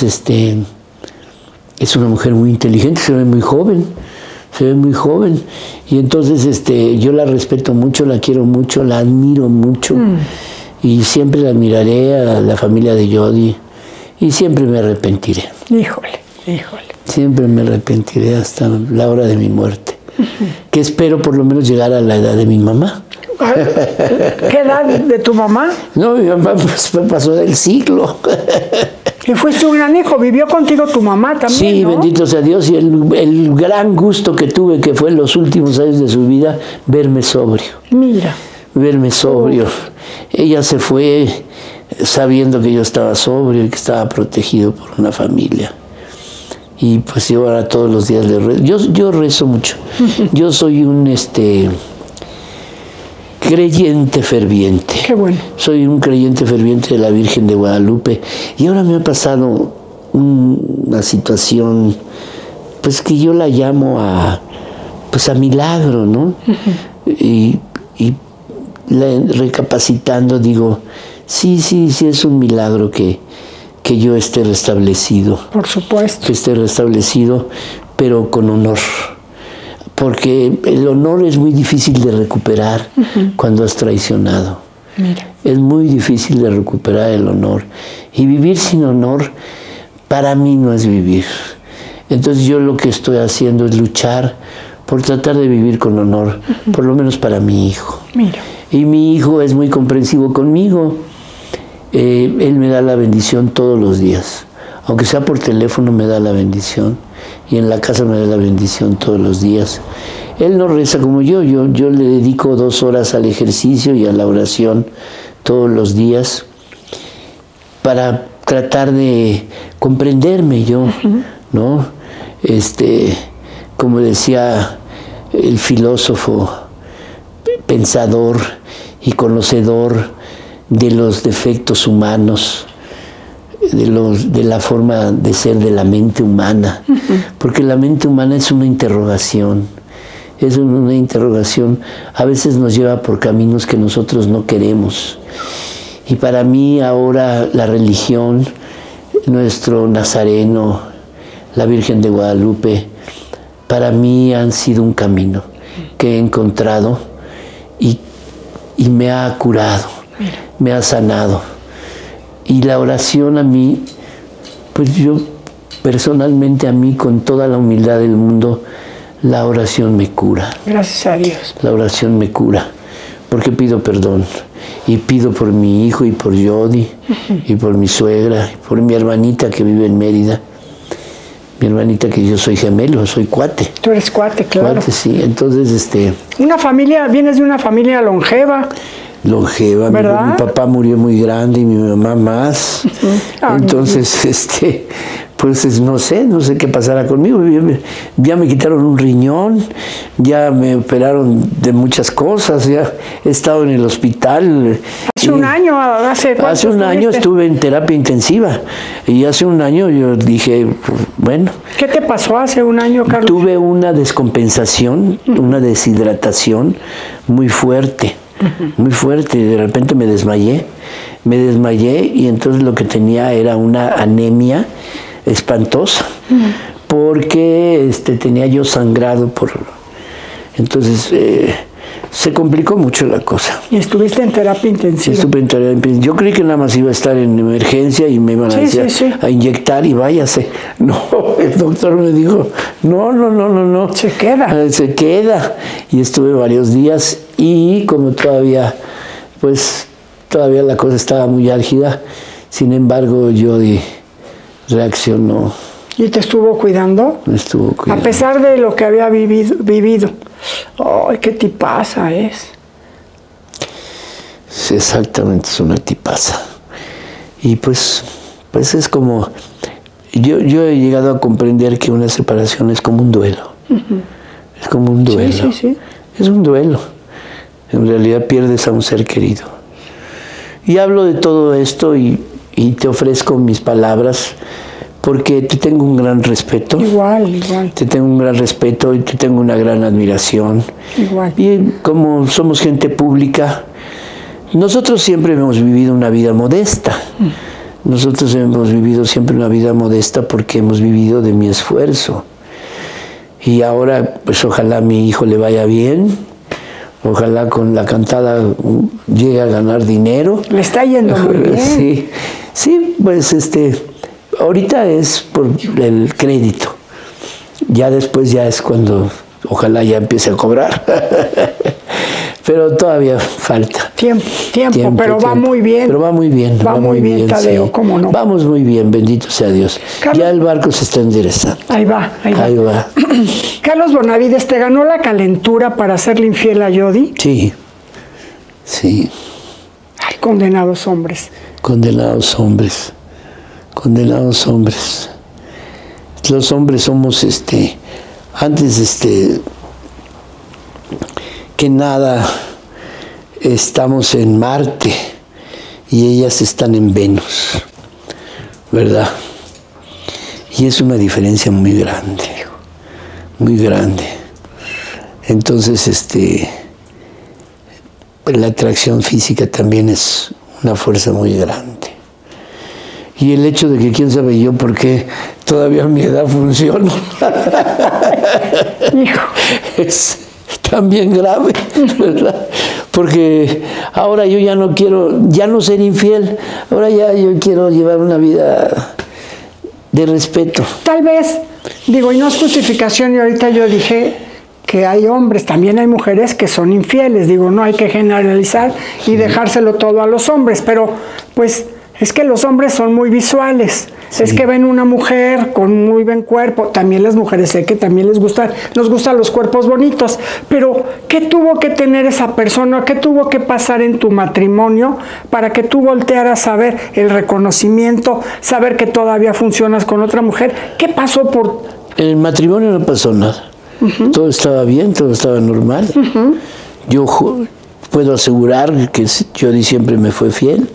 es una mujer muy inteligente, se ve muy joven y entonces yo la respeto mucho, la quiero mucho, la admiro mucho y siempre la admiraré a la familia de Jody y siempre me arrepentiré. Híjole. Siempre me arrepentiré hasta la hora de mi muerte. Que espero por lo menos llegar a la edad de mi mamá. ¿Qué edad de tu mamá? No, mi mamá pues, pasó del siglo. Y fuiste un gran hijo, vivió contigo tu mamá también, sí, ¿no? Bendito sea Dios, y el gran gusto que tuve, que fue en los últimos años de su vida, verme sobrio. Mira. Verme sobrio. Ella se fue sabiendo que yo estaba sobrio y que estaba protegido por una familia. Y pues yo ahora todos los días le rezo. Yo rezo mucho. Yo soy un creyente ferviente. Qué bueno. Soy un creyente ferviente de la Virgen de Guadalupe. Y ahora me ha pasado una situación, pues que yo la llamo a milagro, ¿no? Y recapacitando digo, sí, es un milagro que yo esté restablecido. Por supuesto. Que esté restablecido, pero con honor. Porque el honor es muy difícil de recuperar cuando has traicionado. Mira. Es muy difícil de recuperar el honor. Y vivir sin honor, para mí no es vivir. Entonces yo lo que estoy haciendo es luchar por tratar de vivir con honor, por lo menos para mi hijo. Mira. Y mi hijo es muy comprensivo conmigo. Él me da la bendición todos los días. Aunque sea por teléfono me da la bendición. Y en la casa me da la bendición todos los días. Él no reza como yo le dedico 2 horas al ejercicio y a la oración todos los días para tratar de comprenderme yo, ¿no? Como decía el filósofo, pensador y conocedor de los defectos humanos, de la forma de ser de la mente humana, porque la mente humana es una interrogación, a veces nos lleva por caminos que nosotros no queremos. Y para mí ahora la religión, nuestro Nazareno, la Virgen de Guadalupe, para mí han sido un camino que he encontrado y me ha curado, me ha sanado. Y la oración a mí, pues yo personalmente a mí con toda la humildad del mundo, la oración me cura. Gracias a Dios. La oración me cura, porque pido perdón. Y pido por mi hijo y por Yodi, y por mi suegra, y por mi hermanita que vive en Mérida. Mi hermanita, que yo soy gemelo, soy cuate. Tú eres cuate, claro. Cuate, sí. Entonces, una familia, vienes de una familia longeva. Longeva. ¿Verdad? Mi papá murió muy grande y mi mamá más. Entonces, pues no sé qué pasará conmigo. Ya me quitaron un riñón, ya me operaron de muchas cosas, ya he estado en el hospital. Hace un año, hace un año estuve en terapia intensiva y hace un año yo dije, bueno. ¿Qué te pasó hace un año, Carlos? Tuve una descompensación, una deshidratación muy fuerte, muy fuerte. De repente me desmayé y entonces lo que tenía era una anemia espantosa, porque tenía yo sangrado entonces se complicó mucho la cosa. ¿Y estuviste en terapia intensiva? Estuve en terapia intensiva. Yo creí que nada más iba a estar en emergencia y me iban a inyectar y váyase. No, el doctor me dijo, no. Se queda. Se queda. Y estuve varios días y como todavía la cosa estaba muy álgida, sin embargo yo reaccionó. ¿Y te estuvo cuidando? Me estuvo cuidando. A pesar de lo que había vivido. ¡Ay, qué tipaza es! Sí, exactamente, es una tipaza. Y pues es como... Yo he llegado a comprender que una separación es como un duelo. Es como un duelo. Sí. Es un duelo. En realidad pierdes a un ser querido. Y hablo de todo esto y te ofrezco mis palabras porque te tengo un gran respeto. Igual. Te tengo un gran respeto y te tengo una gran admiración. Igual. Y como somos gente pública, nosotros siempre hemos vivido una vida modesta. Nosotros hemos vivido siempre una vida modesta porque hemos vivido de mi esfuerzo. Y ahora, pues ojalá a mi hijo le vaya bien. Ojalá con la cantada llegue a ganar dinero. Le está yendo muy bien. Sí, pues ahorita es por el crédito. Ya después ya es cuando ojalá ya empiece a cobrar. Pero todavía falta. Tiempo, pero va muy bien. Pero va muy bien. Va muy bien, Tadeo, sí. ¿Cómo no? Vamos muy bien, bendito sea Dios. Carlos, ya el barco se está enderezando. Ahí va. Va. Carlos Bonavides, ¿te ganó la calentura para hacerle infiel a Yodi? Sí. Ay, condenados hombres. Condenados hombres. Los hombres somos antes que nada estamos en Marte y ellas están en Venus, ¿verdad? Y es una diferencia muy grande. Entonces, la atracción física también es una fuerza muy grande. Y el hecho de que quién sabe yo por qué todavía a mi edad funciona. Hijo. Es también grave, ¿verdad? Porque ahora yo ya no ser infiel, ahora ya yo quiero llevar una vida de respeto. Tal vez, y no es justificación, y ahorita yo dije que hay hombres, también hay mujeres que son infieles, no hay que generalizar y dejárselo todo a los hombres, pero pues es que los hombres son muy visuales. Sí. Es que ven una mujer con muy buen cuerpo, también las mujeres sé que también nos gustan los cuerpos bonitos, pero ¿qué tuvo que tener esa persona? ¿Qué tuvo que pasar en tu matrimonio para que tú voltearas a ver el reconocimiento, saber que todavía funcionas con otra mujer? ¿Qué pasó por...? En el matrimonio no pasó nada. Todo estaba bien, todo estaba normal. Yo puedo asegurar que Yodi siempre me fue fiel.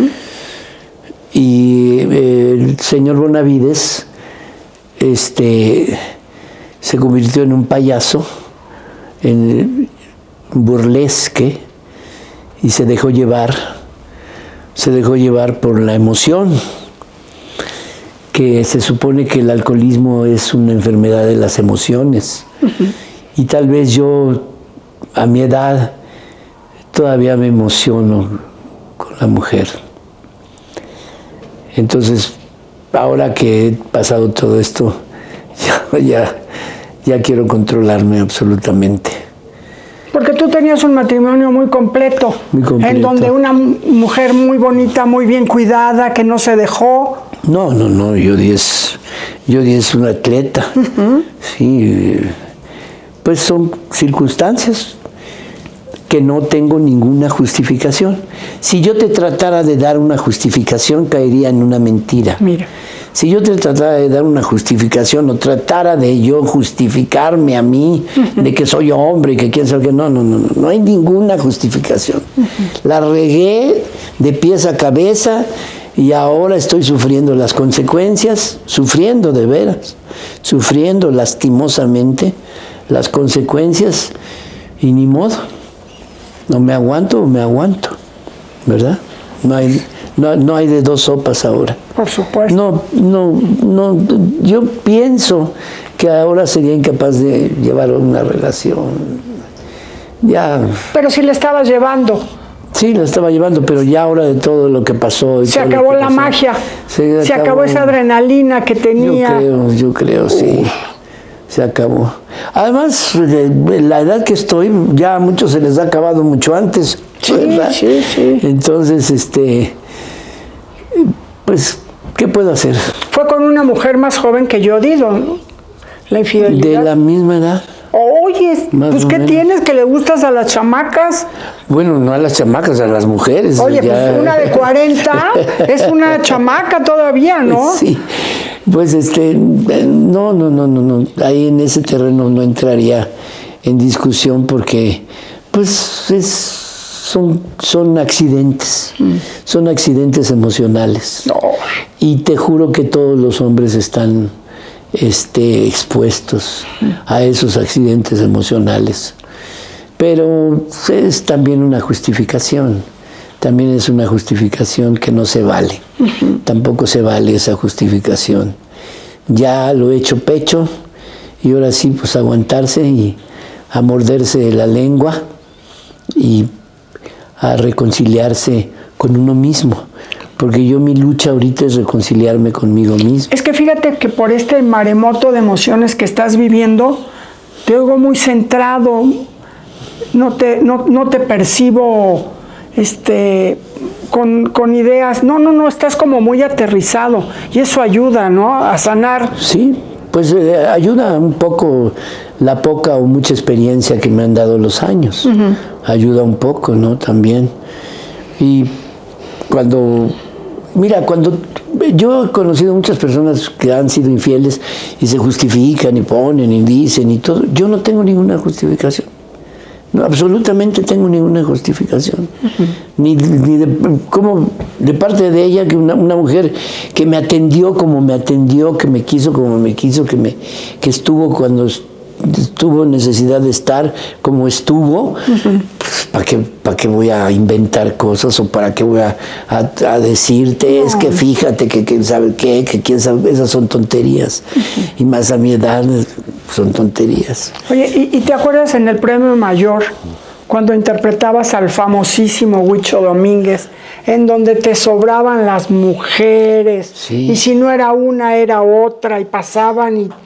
Y el señor Bonavides se convirtió en un payaso, en burlesque, y se dejó llevar por la emoción, que se supone que el alcoholismo es una enfermedad de las emociones. Y tal vez yo, a mi edad, todavía me emociono con la mujer. Entonces, ahora que he pasado todo esto, ya ya quiero controlarme absolutamente. Porque tú tenías un matrimonio muy completo, en donde una mujer muy bonita, muy bien cuidada, que no se dejó. No, yo di es un atleta. Sí, pues son circunstancias que no tengo ninguna justificación. Si yo te tratara de dar una justificación, caería en una mentira. Mira. Si yo te tratara de dar una justificación o tratara de yo justificarme a mí de que soy hombre y que quién sabe qué, no hay ninguna justificación. La regué de pies a cabeza y ahora estoy sufriendo las consecuencias, sufriendo de veras, sufriendo lastimosamente las consecuencias y ni modo. No me aguanto, ¿verdad? No hay de dos sopas ahora. Por supuesto. Yo pienso que ahora sería incapaz de llevar una relación. Ya. Pero si le estabas llevando. Sí, la estaba llevando, pero ya ahora de todo lo que pasó. Se acabó la magia. Se acabó esa adrenalina que tenía. Yo creo, sí. Se acabó. Además, la edad que estoy, ya a muchos se les ha acabado mucho antes, ¿verdad? Sí. Entonces, pues, ¿qué puedo hacer? Fue con una mujer más joven que yo, ¿no? La infidelidad. De la misma edad. Oye, pues ¿qué tienes? ¿Que le gustas a las chamacas? Bueno, no a las chamacas, a las mujeres. Oye, ya. Pues una de 40 es una chamaca todavía, ¿no? Sí, pues no, ahí en ese terreno no entraría en discusión porque pues son accidentes, son accidentes emocionales. No. Y te juro que todos los hombres están expuestos a esos accidentes emocionales. Pero es también una justificación, también es una justificación que no se vale. Tampoco se vale esa justificación. Ya lo he hecho pecho y ahora sí, pues aguantarse y a morderse la lengua y a reconciliarse con uno mismo. Porque mi lucha ahorita es reconciliarme conmigo mismo. Es que fíjate que por este maremoto de emociones que estás viviendo, te oigo muy centrado, no te percibo con ideas, no, estás como muy aterrizado y eso ayuda, ¿no? A sanar. Sí, pues ayuda un poco la poca o mucha experiencia que me han dado los años. Ayuda un poco, ¿no? También. Y cuando yo he conocido muchas personas que han sido infieles y se justifican y ponen y dicen y todo, yo no tengo ninguna justificación. No, absolutamente tengo ninguna justificación. Ni de parte de ella, que una mujer que me atendió como me atendió, que me quiso como me quiso, que estuvo cuando tuvo necesidad de estar como estuvo, pues, ¿para qué voy a inventar cosas o para qué voy a decirte? Es que fíjate que quién sabe qué, que quién sabe, esas son tonterías. Y más a mi edad son tonterías. Oye, ¿y te acuerdas en el Premio Mayor cuando interpretabas al famosísimo Huicho Domínguez, en donde te sobraban las mujeres? Sí. Y si no era una, era otra, y pasaban y...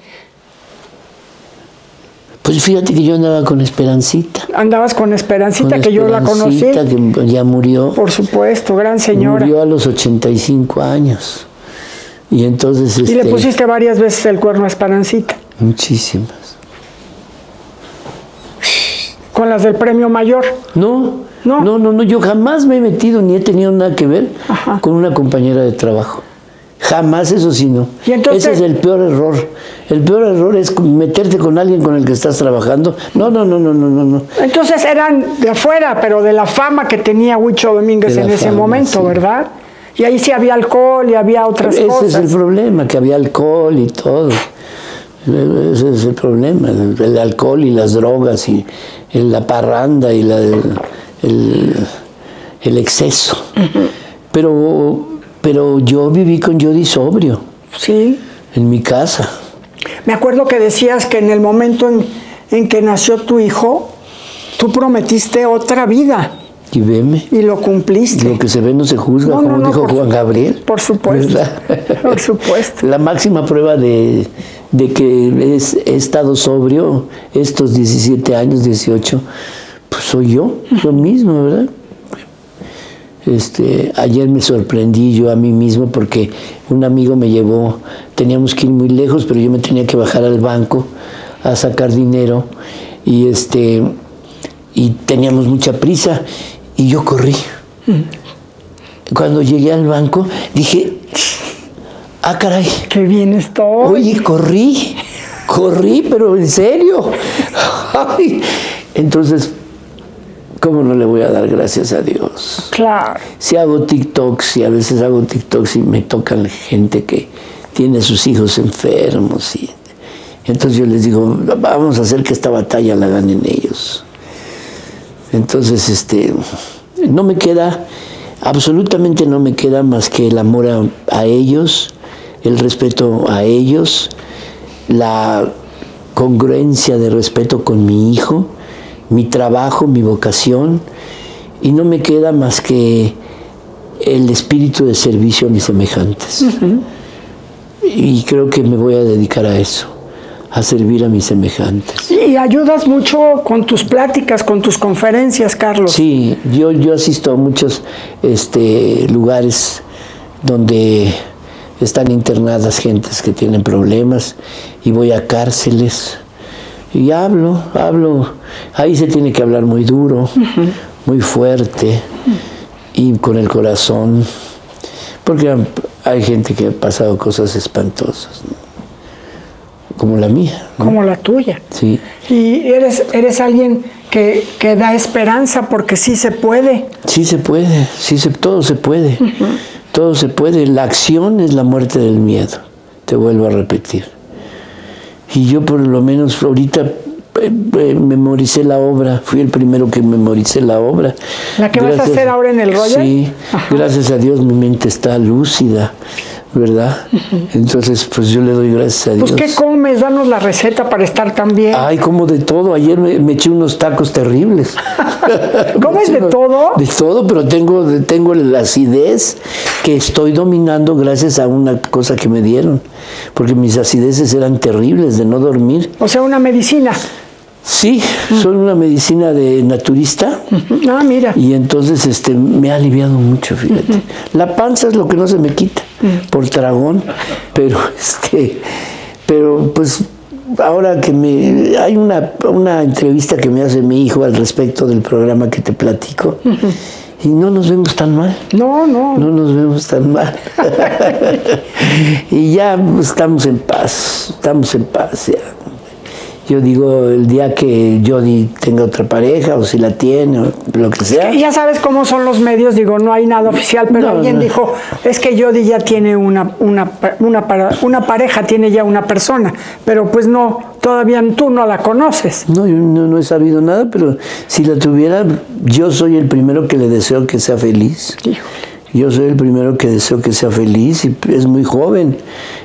Pues fíjate que yo andaba con Esperancita. Andabas con Esperancita, que yo la conocí. Que ya murió. Por supuesto, gran señora. Murió a los 85 años. Y entonces... Y le pusiste varias veces el cuerno a Esperancita. Muchísimas. ¿Con las del Premio Mayor? No, yo jamás me he metido ni he tenido nada que ver con una compañera de trabajo. Jamás, eso sí, no. ¿Y entonces? Ese es el peor error. El peor error es meterte con alguien con el que estás trabajando. No. Entonces eran de afuera, pero de la fama que tenía Huicho Domínguez en ese momento, sí. ¿Verdad? Y ahí sí había alcohol y había otras cosas. Ese es el problema, que había alcohol y todo. Ese es el problema, el alcohol y las drogas y la parranda y el exceso. Pero yo viví con Jody sobrio. Sí. En mi casa. Me acuerdo que decías que en el momento en que nació tu hijo, tú prometiste otra vida. Y veme. Y lo cumpliste. Lo que se ve no se juzga, como dijo Juan Gabriel. Por supuesto. ¿Verdad? Por supuesto. La máxima prueba de que he estado sobrio estos 17 años, 18, pues soy yo mismo, ¿verdad? Ayer me sorprendí yo a mí mismo porque un amigo me llevó, teníamos que ir muy lejos, pero yo me tenía que bajar al banco a sacar dinero y teníamos mucha prisa y yo corrí. Cuando llegué al banco dije, ah, caray. Qué bien estoy. Oye, corrí, pero en serio. Ay. Entonces, ¿cómo no le voy a dar gracias a Dios? Claro. Si hago TikToks, y a veces hago TikToks y me tocan gente que tiene sus hijos enfermos. Y entonces yo les digo, vamos a hacer que esta batalla la ganen ellos. Entonces, no me queda, absolutamente no me queda más que el amor a ellos, el respeto a ellos, la congruencia de respeto con mi hijo, mi trabajo, mi vocación, y no me queda más que el espíritu de servicio a mis semejantes. Y creo que me voy a dedicar a eso, a servir a mis semejantes. Y ayudas mucho con tus pláticas, con tus conferencias, Carlos. Sí, yo asisto a muchos lugares donde están internadas gentes que tienen problemas y voy a cárceles y hablo. Ahí se tiene que hablar muy duro, muy fuerte y con el corazón, porque hay gente que ha pasado cosas espantosas, ¿no? Como la mía, ¿no? Como la tuya. Sí. Y eres alguien que da esperanza porque sí se puede. Sí se puede, todo se puede. Todo se puede. La acción es la muerte del miedo. Te vuelvo a repetir. Y yo por lo menos ahorita memoricé la obra. Fui el primero que memoricé la obra. ¿La que vas a hacer ahora en el Royal? Sí. Ajá. Gracias a Dios mi mente está lúcida, ¿verdad? Entonces, pues yo le doy gracias a Dios. Pues, ¿qué comes? Danos la receta para estar tan bien. Ay, como de todo. Ayer me eché unos tacos terribles. ¿Comes de todo? De todo, pero tengo la acidez que estoy dominando gracias a una cosa que me dieron. Porque mis acideces eran terribles de no dormir. O sea, una medicina. Sí, soy una medicina de naturista. Ah, mira. Y entonces me ha aliviado mucho, fíjate. La panza es lo que no se me quita por tragón, pero pues ahora que hay una entrevista que me hace mi hijo al respecto del programa que te platico. Y no nos vemos tan mal. No. No nos vemos tan mal. Y ya estamos en paz ya. Yo digo, el día que Jody tenga otra pareja, o si la tiene, o lo que sea. Ya sabes cómo son los medios, digo, no hay nada oficial, pero alguien dijo, es que Jody ya tiene una pareja, tiene ya una persona, pero pues no, todavía tú no la conoces. No, yo no he sabido nada, pero si la tuviera, yo soy el primero que le deseo que sea feliz. Hijo. Yo soy el primero que deseo que sea feliz y es muy joven.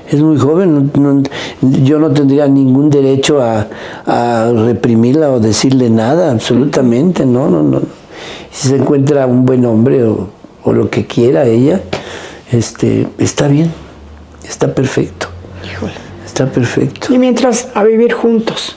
Yo no tendría ningún derecho a reprimirla o decirle nada, absolutamente, no. Si se encuentra un buen hombre o lo que quiera ella, está bien, está perfecto. Híjole. Está perfecto. Y mientras a vivir juntos.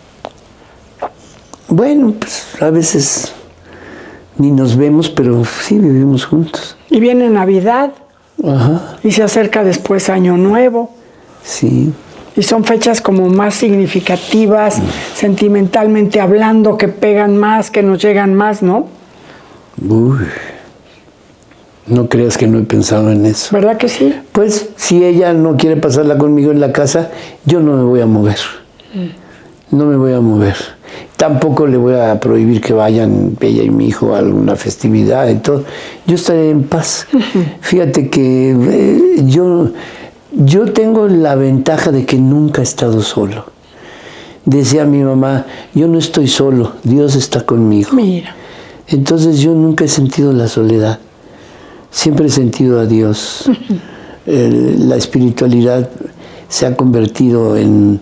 Bueno, pues a veces ni nos vemos, pero sí vivimos juntos. Y viene Navidad. Ajá. Y se acerca después Año Nuevo. Sí. Y son fechas como más significativas, sentimentalmente hablando, que pegan más, que nos llegan más, ¿no? Uy. No creas que no he pensado en eso. ¿Verdad que sí? Pues si ella no quiere pasarla conmigo en la casa, yo no me voy a mover. No me voy a mover. Tampoco le voy a prohibir que vayan ella y mi hijo a alguna festividad y todo. Yo estaré en paz. Fíjate que yo tengo la ventaja de que nunca he estado solo. Decía mi mamá, yo no estoy solo, Dios está conmigo. Mira. Entonces yo nunca he sentido la soledad. Siempre he sentido a Dios. La espiritualidad se ha convertido en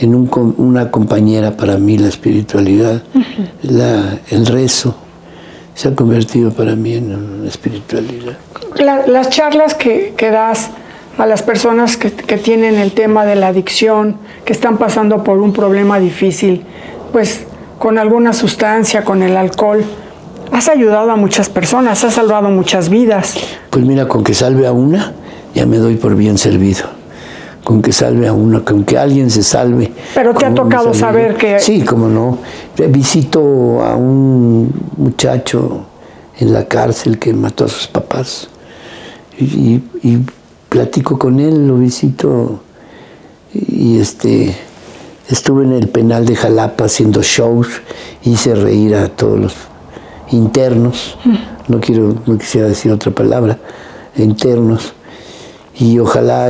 una compañera para mí, la espiritualidad, el rezo. se ha convertido para mí en una espiritualidad. Las charlas que das a las personas que tienen el tema de la adicción, que están pasando por un problema difícil, pues con alguna sustancia, con el alcohol, has ayudado a muchas personas, has salvado muchas vidas. Pues mira, con que salve a una, ya me doy por bien servido. Con que salve a una, con que alguien se salve. Pero te ha tocado saber que... Sí, cómo no. Visito a un muchacho en la cárcel que mató a sus papás y platico con él, lo visito y estuve en el penal de Jalapa haciendo shows, hice reír a todos los internos, no quisiera decir otra palabra, internos, y ojalá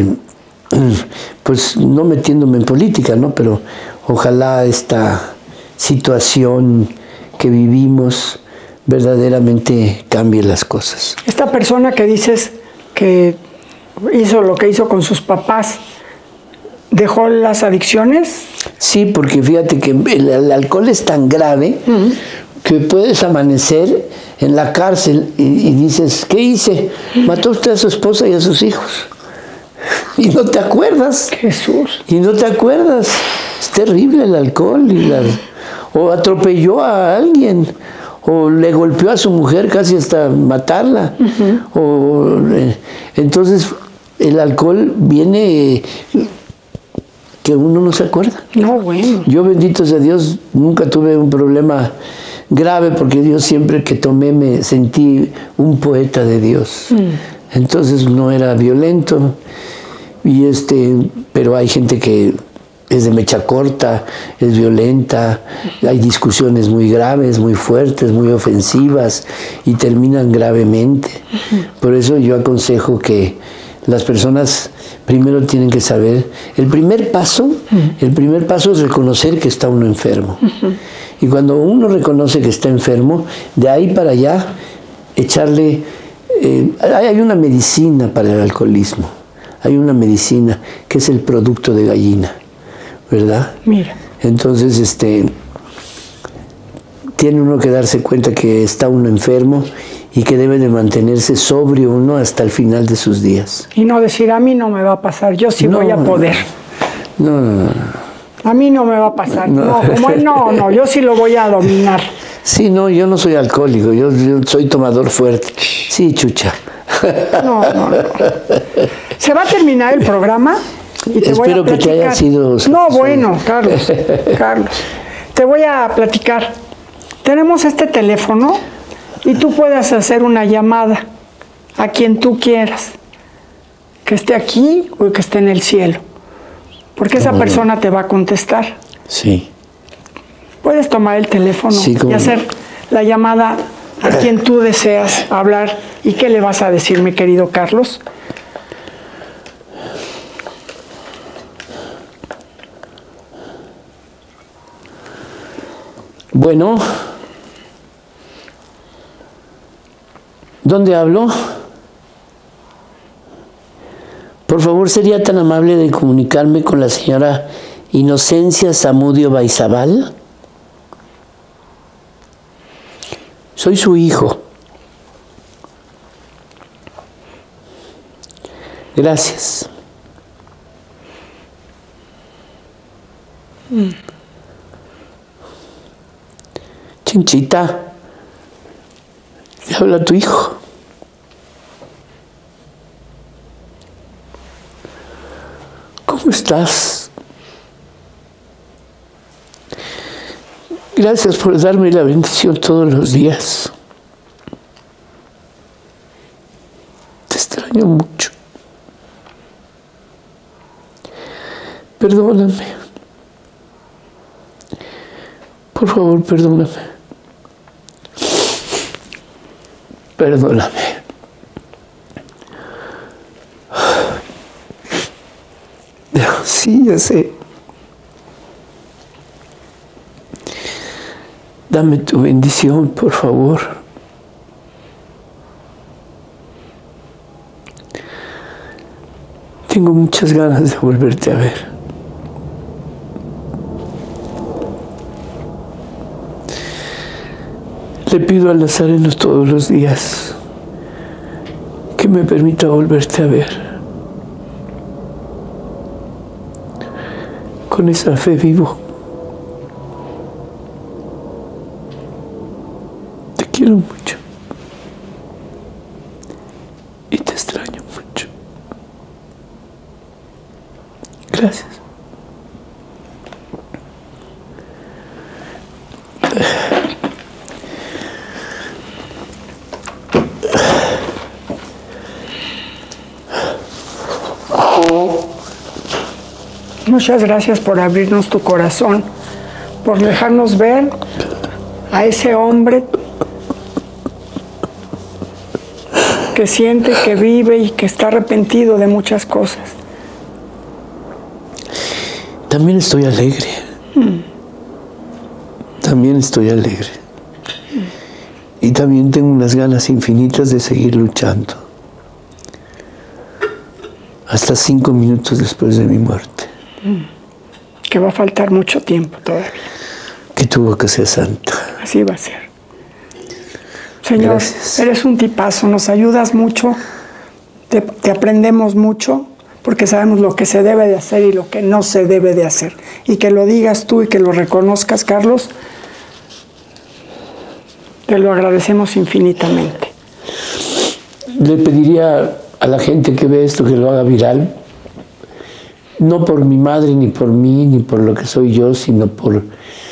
pues no metiéndome en política, ¿no? Pero ojalá esta situación que vivimos verdaderamente cambie las cosas. Esta persona que dices que hizo lo que hizo con sus papás, ¿dejó las adicciones? Sí, porque fíjate que el alcohol es tan grave que puedes amanecer en la cárcel y dices, ¿qué hice? Mató usted a su esposa y a sus hijos. Y no te acuerdas. Jesús. Y no te acuerdas. Es terrible el alcohol. O atropelló a alguien. O le golpeó a su mujer casi hasta matarla. Entonces el alcohol viene que uno no se acuerda. No, bueno. Yo, bendito sea Dios, nunca tuve un problema grave porque Dios siempre que tomé me sentí un poeta de Dios. Entonces no era violento. Pero hay gente que es de mecha corta, es violenta, hay discusiones muy graves, muy fuertes, muy ofensivas y terminan gravemente. Por eso yo aconsejo que las personas primero tienen que saber, el primer paso es reconocer que está uno enfermo. Y cuando uno reconoce que está enfermo, de ahí para allá echarle, hay una medicina para el alcoholismo, hay una medicina que es el producto de gallina, ¿verdad? Mira. Entonces, tiene uno que darse cuenta que está uno enfermo y que debe de mantenerse sobrio uno hasta el final de sus días. Y no decir, a mí no me va a pasar, yo sí voy a poder. No. A mí no me va a pasar. No, yo sí lo voy a dominar. Sí, no, yo no soy alcohólico, yo soy tomador fuerte. Sí, chucha. No. Se va a terminar el programa y te Espero voy a platicar. que te haya sido... No, bueno, Carlos, te voy a platicar. Tenemos este teléfono y tú puedes hacer una llamada a quien tú quieras, que esté aquí o que esté en el cielo, porque esa persona te va a contestar. Sí. Puedes tomar el teléfono y hacer la llamada a quien tú deseas hablar. ¿Y qué le vas a decir, mi querido Carlos? Bueno, ¿dónde hablo? Por favor, ¿sería tan amable de comunicarme con la señora Inocencia Zamudio Baizabal? Soy su hijo. Gracias. Chinchita, te habla tu hijo. ¿Cómo estás? Gracias por darme la bendición todos los días. Te extraño mucho. Perdóname. Por favor, perdóname. Perdóname. Sí, ya sé. Dame tu bendición, por favor. Tengo muchas ganas de volverte a ver. Le pido al Nazareno todos los días que me permita volverte a ver. Con esa fe vivo. Te quiero mucho. Y te extraño mucho. Gracias. Muchas gracias por abrirnos tu corazón, por dejarnos ver a ese hombre que siente, que vive y que está arrepentido de muchas cosas. También estoy alegre. También estoy alegre. Y también tengo unas ganas infinitas de seguir luchando. Hasta 5 minutos después de mi muerte. Que va a faltar mucho tiempo todavía. Que tu boca sea santa. Así va a ser. Señor, gracias. Eres un tipazo, nos ayudas mucho, te aprendemos mucho, porque sabemos lo que se debe de hacer y lo que no se debe de hacer. Y que lo digas tú y que lo reconozcas, Carlos, te lo agradecemos infinitamente. Le pediría a la gente que ve esto que lo haga viral, no por mi madre, ni por mí, ni por lo que soy yo, sino por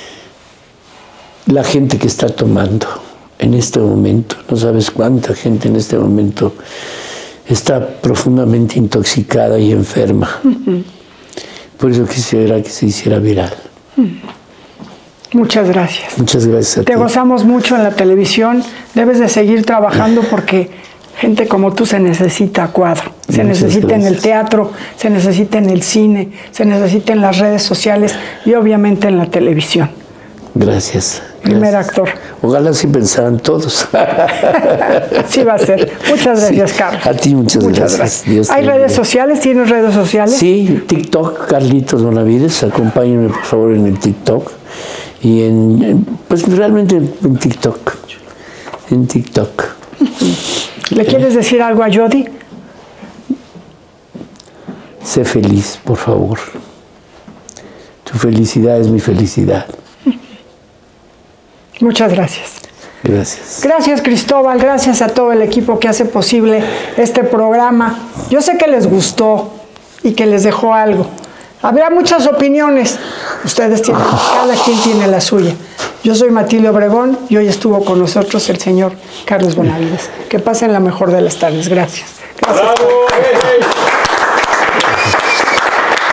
la gente que está tomando en este momento. No sabes cuánta gente en este momento está profundamente intoxicada y enferma. Por eso quisiera que se hiciera viral. Muchas gracias. Muchas gracias a ti. Te gozamos mucho en la televisión. Debes de seguir trabajando porque gente como tú se necesita a cuadro. Se necesita en el teatro, se necesita en el cine, se necesita en las redes sociales y obviamente en la televisión. Gracias. Primer actor. Ojalá sí pensaran todos. Sí va a ser. Muchas gracias, Carlos. A ti muchas gracias. Dios ¿Hay redes sociales? ¿Tienes redes sociales? Sí, TikTok, Carlitos Bonavides. Acompáñenme, por favor, en el TikTok. Y pues realmente en TikTok. En TikTok. ¿Le quieres decir algo a Jody? Sé feliz, por favor. Tu felicidad es mi felicidad. Muchas gracias. Gracias. Gracias, Cristóbal. Gracias a todo el equipo que hace posible este programa. Yo sé que les gustó y que les dejó algo. Habrá muchas opiniones. Ustedes tienen, cada quien tiene la suya. Yo soy Matilde Obregón y hoy estuvo con nosotros el señor Carlos Bonavides. Que pasen la mejor de las tardes. Gracias. Gracias. ¡Bravo!